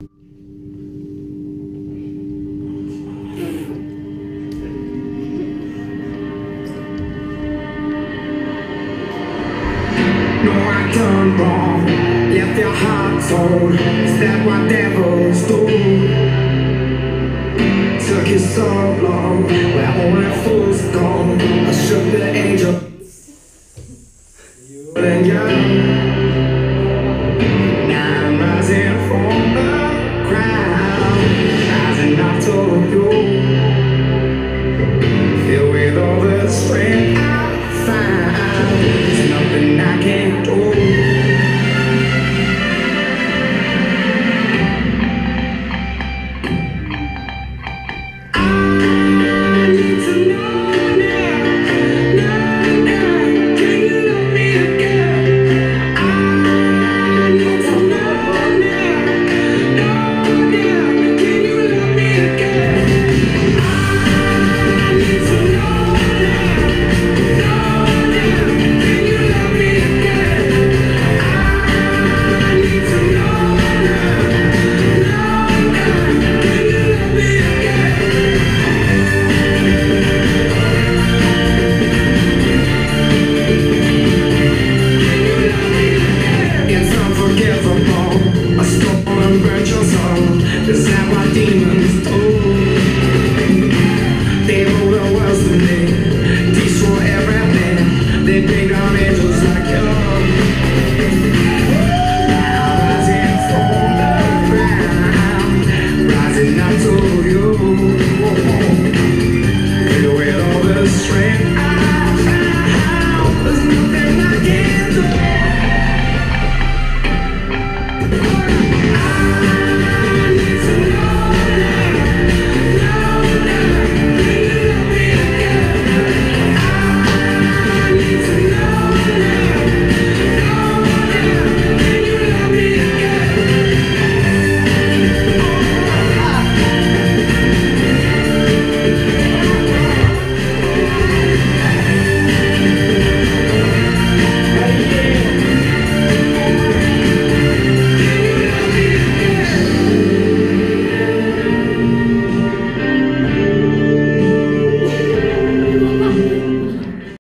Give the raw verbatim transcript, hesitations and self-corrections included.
No, I done wrong, left your heart cold. Is that what devils do? Took you so long, where only fools go. I shook the angel and you. Now I'm rising from the crowd, rising up to you. Filled with all the strength I find, there's nothing I can't do. Is that what demons do? They rule the world today, destroy everything. They bring down angels like you.